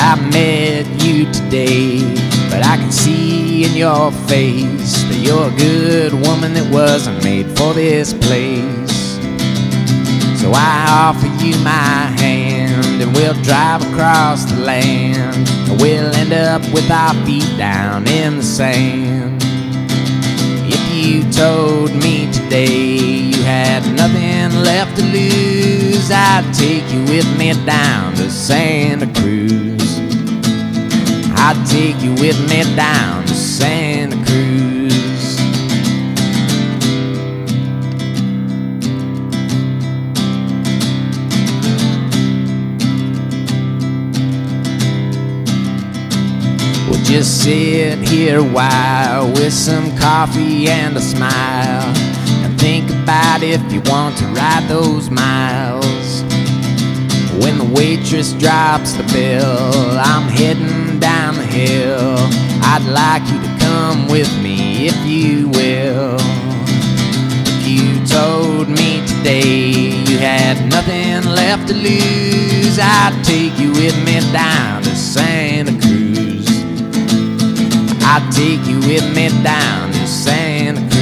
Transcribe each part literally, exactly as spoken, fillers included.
I met you today, but I can see in your face that you're a good woman that wasn't made for this place. So I offer you my hand, and we'll drive across the land, and we'll end up with our feet down in the sand. If you told me today you had nothing left to lose, I'd take you with me down to Santa Cruz. I'd take you with me down to Santa Cruz. We'll just sit here a while with some coffee and a smile, and think about if you want to ride those miles. When the waitress drops the bill, I'm heading down the hill. I'd like you to come with me if you will. If you told me today you had nothing left to lose, I'd take you with me down to Santa Cruz. I'd take you with me down to Santa Cruz.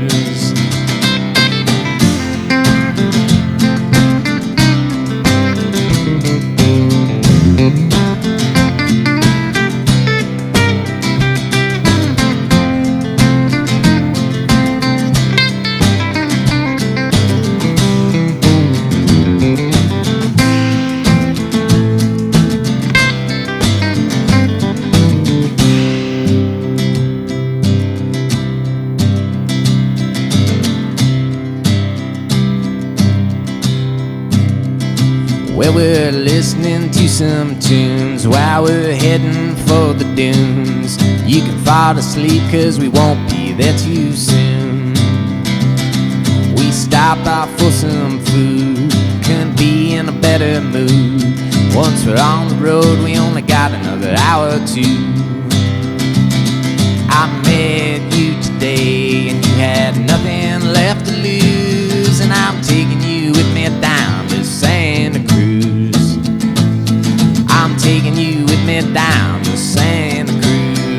Well, we're listening to some tunes while we're heading for the dunes. You can fall asleep cause we won't be there too soon. We stop off for some food, couldn't be in a better mood. Once we're on the road, we only got another hour or two. I met you today and you had nothing left to lose, and I'm taking you with me down to Santa Cruz. I'm taking you with me down to Santa Cruz.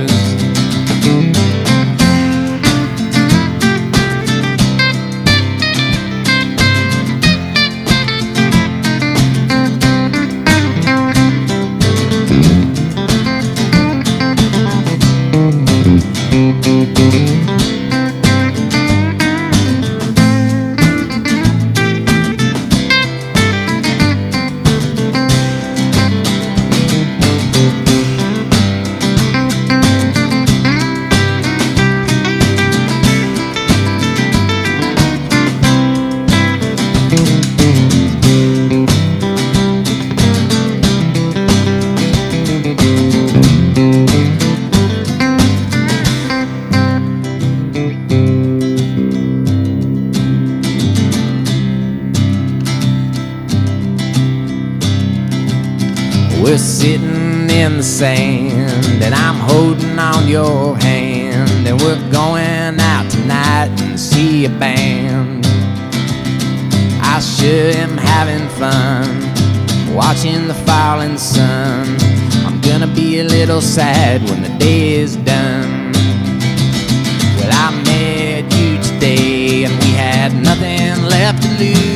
We're sitting in the sand, and I'm holding on your hand, and we're going out tonight and see a band. I sure am having fun watching the falling sun. I'm gonna be a little sad when the day is done. Well, I met you today and we had nothing left to lose.